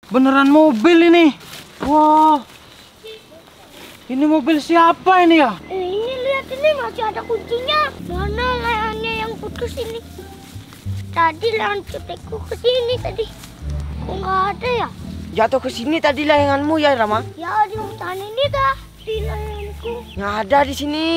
beneran mobil ini. Wah, ini mobil siapa ini ya? Ini lihat, ini masih ada kuncinya. Mana layangannya yang putus ini? Tadi layangan cutekku ke sini tadi. Kok nggak ada ya? Jatuh ke sini tadi layanganmu ya, Rama? Ya di hutan ini dah, di layanganku. Nggak ada di sini.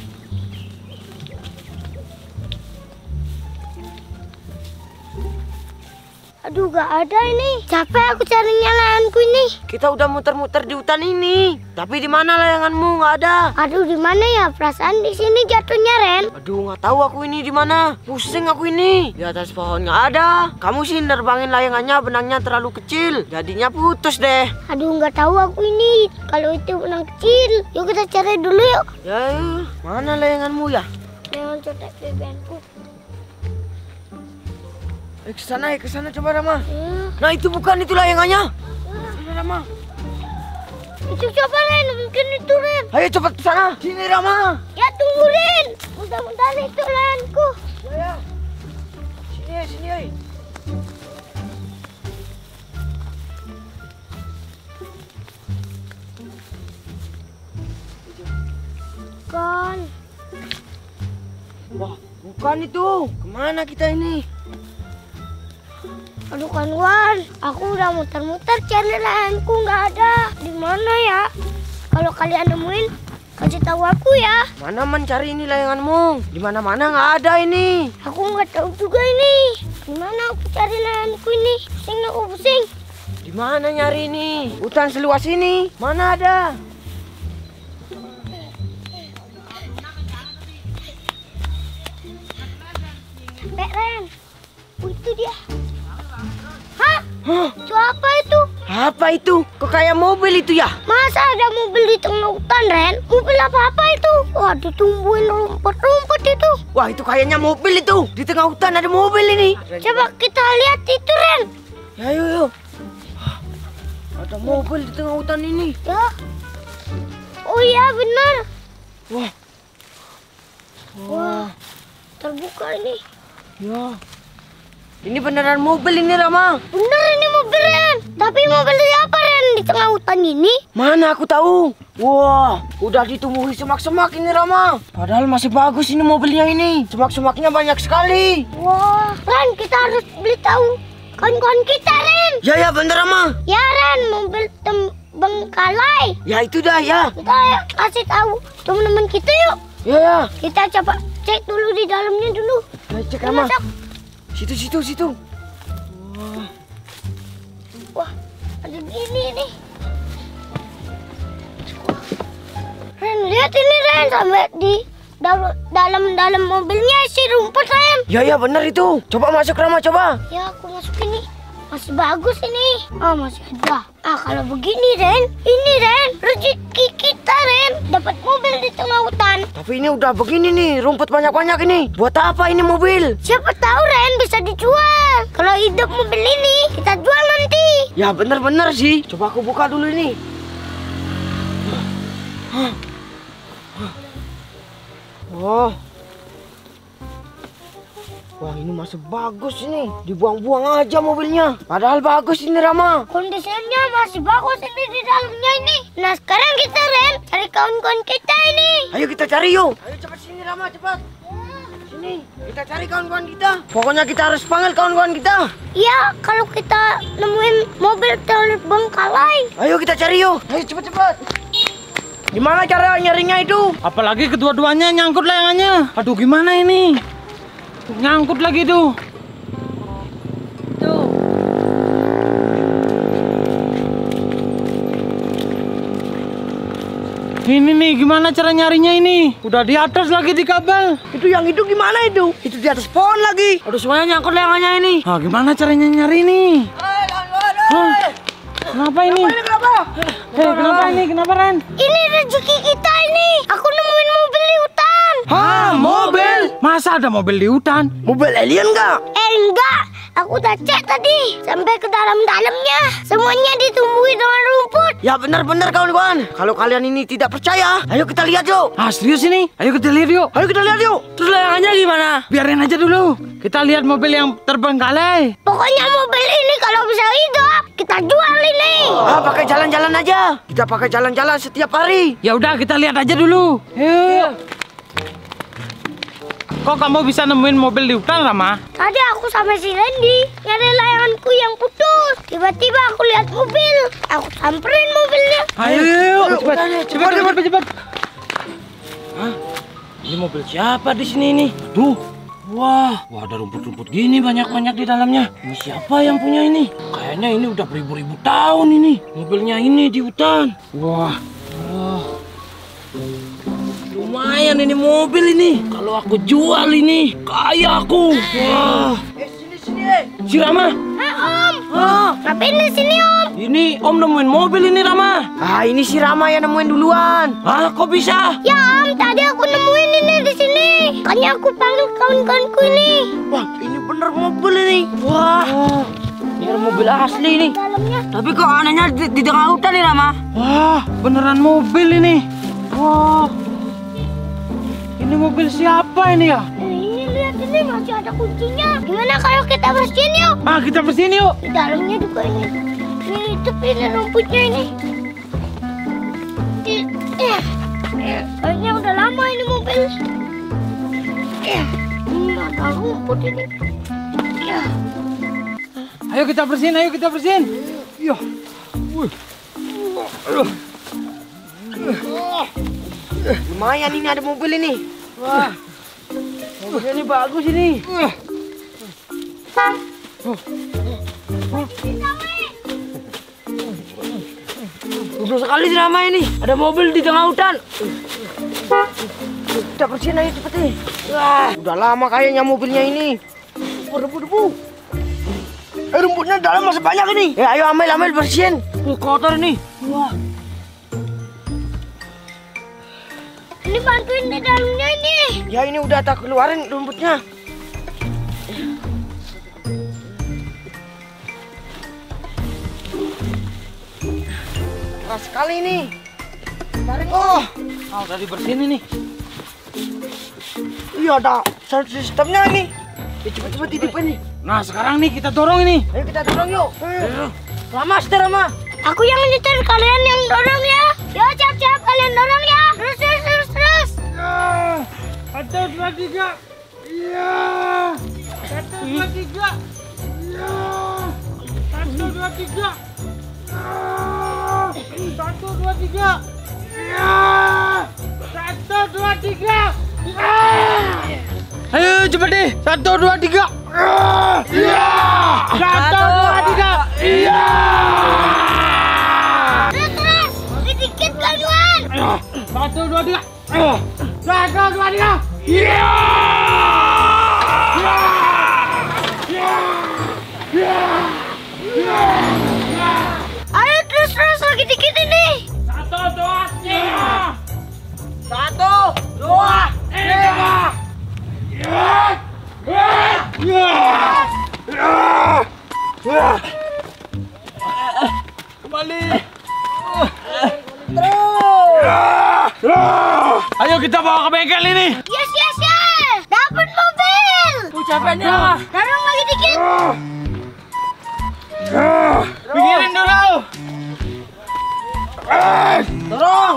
Aduh, gak ada ini. Capek aku carinya layanganku ini. Kita udah muter-muter di hutan ini. Tapi di mana layanganmu? Nggak ada. Aduh, di mana ya? Perasaan di sini jatuhnya, Ren. Aduh, nggak tahu aku ini di mana. Pusing aku ini. Di atas pohon nggak ada. Kamu sih nerbangin layangannya, benangnya terlalu kecil. Jadinya putus deh. Aduh, nggak tahu aku ini. Kalau itu benang kecil. Yuk kita cari dulu yuk. Ya, mana layanganmu ya? Layangan cotek bebenku. Ke sana coba, Rama. Nah, itu bukan itu layangannya. Sini, Rama. Itu coba, Ren. Mungkin itu, Ren. Ayo cepat ke sana. Sini, Rama. Ya, tunggu, Ren. Mudah-mudahan itu layanganku. Ya. Sini. Kan. Wah, bukan itu. Kemana kita ini? Aduh, kawan, aku udah muter-muter cari layanganku, nggak ada. Di mana ya? Kalau kalian nemuin, kasih tahu aku ya. Mana mencari ini layanganmu? Di mana-mana nggak ada ini. Aku nggak tahu juga ini. Di mana aku cari layanganku ini? Pusing aku, pusing. Di mana nyari ini? Hutan seluas ini. Mana ada? Capek, Ren. Itu dia. Hah? Itu apa itu? Apa itu? Kok kayak mobil itu ya? Masa ada mobil di tengah hutan, Ren? Mobil apa itu? Wah, ditumbuhin rumput-rumput itu. Wah, itu kayaknya mobil itu. Di tengah hutan ada mobil ini. Coba kita lihat itu, Ren. Ya, yuk. Ada mobil di tengah hutan ini. Ya. Oh iya, benar. Wah. Wah, terbuka ini. Ya. Ini beneran mobil ini, Rama. Bener ini mobil, Ren. Tapi mobil siapa, Ren, di tengah hutan ini? Mana aku tahu. Wah, udah ditumbuhi semak-semak ini, Rama. Padahal masih bagus ini mobilnya ini. Semak-semaknya banyak sekali. Wah, Ren, kita harus beli tahu kawan-kawan kita, Ren. Ya, bener, Rama. Ya, Ren, mobil Terbengkalai. Ya, itu dah, ya. Kita kasih tahu teman-teman kita yuk. Ya. Kita coba cek dulu di dalamnya dulu. Ya, cek, Rama. Masuk. Situ. Wah, ada gini nih. Ren, lihat ini, Ren, sampai di dalam mobilnya isi rumput, Ren. Ya, bener itu. Coba masuk, Rama, coba. Ya, aku masuk ini. Masih bagus ini. Masih ada. Kalau begini, Ren. Ini, Ren, rezeki kita, Ren. Dapat mobil di tengah hutan. Tapi ini udah begini nih, rumput banyak-banyak ini. Buat apa ini mobil? Siapa tahu, Ren, bisa dijual. Kalau hidup mobil ini, kita jual nanti. Ya, bener-bener sih. Coba aku buka dulu ini. Oh. Wah, ini masih bagus ini. Dibuang-buang aja mobilnya. Padahal bagus ini, Rama. Kondisinya masih bagus ini di dalamnya ini. Nah, sekarang kita, Ren, cari kawan-kawan kita ini. Ayo kita cari yuk. Ayo cepat sini, Rama, cepat. Sini, kita cari kawan-kawan kita. Pokoknya kita harus panggil kawan-kawan kita. Ya, kalau kita nemuin mobil Terbengkalai. Ayo kita cari yuk. Ayo cepat-cepat. Gimana cara nyarinya itu? Apalagi kedua-duanya nyangkut layangannya. Aduh, gimana ini? Nyangkut lagi tuh. Tuh. Ini nih, gimana cara nyarinya ini? Udah di atas lagi di kabel. Itu yang itu gimana itu? Itu di atas pohon lagi. Aduh, semuanya nyangkut layangannya ini. Gimana caranya nyari nih? Kenapa ini? Kenapa? Kenapa ini? Kenapa, Ren? Ini rezeki kita ini. Aku nemuin mobil di hutan. Mobil? Masa ada mobil di hutan? Mobil alien nggak? Enggak. Aku udah cek tadi. Sampai ke dalam-dalamnya. Semuanya ditumbuhi dengan rumput. Ya benar-benar kawan-kawan. Kalau kalian ini tidak percaya, ayo kita lihat yuk. Serius ini? Ayo kita lihat yuk. Ayo kita lihat yuk. Terus layangannya gimana? Biarin aja dulu. Kita lihat mobil yang terbengkalai. Pokoknya mobil ini kalau bisa hidup, kita jual Udah pakai jalan-jalan aja. Kita pakai jalan-jalan setiap hari. Ya udah kita lihat aja dulu. Yuk. Kok kamu bisa nemuin mobil di hutan, Rama? Tadi aku sama si Randy nyari layanganku yang putus. Tiba-tiba aku lihat mobil. Aku samperin mobilnya. Ayo, cepat. Hah? Ini mobil siapa di sini nih? Tuh. Wah, ada rumput-rumput gini banyak-banyak di dalamnya. Ini siapa yang punya ini? Kayaknya ini udah beribu-ribu tahun ini. Mobilnya ini di hutan. Wah. Lumayan ini mobil ini. Kalau aku jual ini, kaya aku. Wah. Sini. Si Rama. Om. Ngapain di sini, Om? Ini Om nemuin mobil ini, Rama. Ini si Rama yang nemuin duluan. Kok bisa? Ya, Om, tadi aku nemuin ini di sini. Makanya aku panggil kawan-kawanku ini. Wah, ini bener mobil ini. Wah. Ini mobil asli nih. Dalamnya. Tapi kok anehnya di tengah hutan nih, Rama? Wah, beneran mobil ini. Wah. Ini mobil siapa ini ya? Ini lihat ini masih ada kuncinya. Gimana kalau kita bersihin yuk? Kita bersihin yuk. Di dalamnya juga ini. Ini rumputnya ini. Kayaknya udah lama ini mobil. Ini ada rumput ini. Ayo kita bersihin. Iya. Lumayan ini ada mobil ini. Wah. Mobilnya ini bagus ini. Udah sekali si Rama ini. Ada mobil di tengah hutan. Kita bersihin aja cepet nih. Wah, udah lama kayaknya mobilnya ini. Debu. Rumputnya dalam masih banyak ini. Ayo ambil bersihin. Kotor ini. Wah. Ini bantuin di dalamnya ini. Ya ini udah tak keluarin rumputnya. Keras sekali ini. Udah dibersihin ini. Iya ada sound sistemnya ini. Cepet-cepet hidupin nih. Nah sekarang nih kita dorong ini. Ayo kita dorong yuk. Rama, setir Rama. Aku yang nyetir, kalian yang dorong ya. Yo, siap-siap kalian dorong ya. Terus. 1, 2, 3. Iya. 1, 2, 3. Iya. 1, 2, 3. 1, 2, 3. Iya. 1, 2, 3. Ayo cepet deh. 1, 2, 3. Iya. 1, 2, 3. Iya. Terus. Sedikit kawan. 1, 2, 3. 1, 2, 3. Iya. Ayo terus lagi dikit ini. 1, 2, 3. 1, 2, 3. Kembali. Ayo kita bawa ke bengkel ini. Yes. Dapat mobil. Capeknya. Dorong lagi dikit. Pinggirin dulu. Dorong.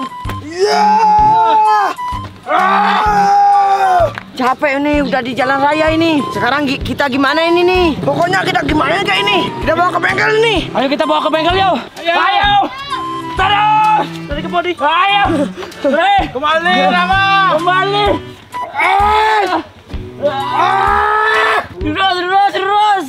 Capek nih, udah di jalan raya ini. Sekarang kita gimana ini nih? Pokoknya kita gimana aja ini. Kita bawa ke bengkel ini. Ayo kita bawa ke bengkel yuk. Ayo. Terus. Tarik ke bodi. Ayo. Kembali Rama. Kembali. Terus.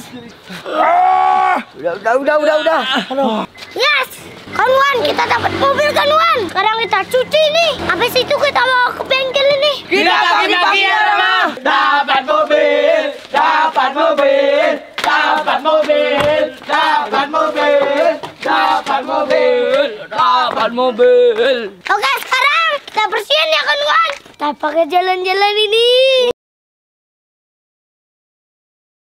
Udah. Yes. Kawan, kita dapat mobil kan, Wan. Sekarang kita cuci nih. Habis itu kita bawa ke bengkel ini. Kita bagi-bagi ya, Rama. Dapat mobil. Oke, sekarang kita bersihin ya kan, Wan. Kita pakai jalan-jalan ini.